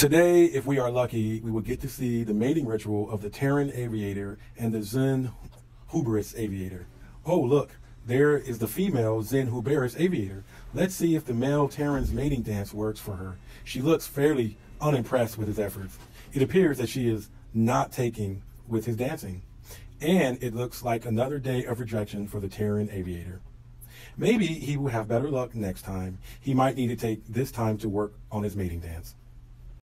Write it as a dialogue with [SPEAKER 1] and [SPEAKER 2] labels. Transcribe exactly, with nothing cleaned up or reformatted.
[SPEAKER 1] Today, if we are lucky, we will get to see the mating ritual of the Terran aviator and the Zen Huberus aviator. Oh, look, there is the female Zen Huberus aviator. Let's see if the male Terran's mating dance works for her. She looks fairly unimpressed with his efforts. It appears that she is not taking with his dancing. And it looks like another day of rejection for the Terran aviator. Maybe he will have better luck next time. He might need to take this time to work on his mating dance.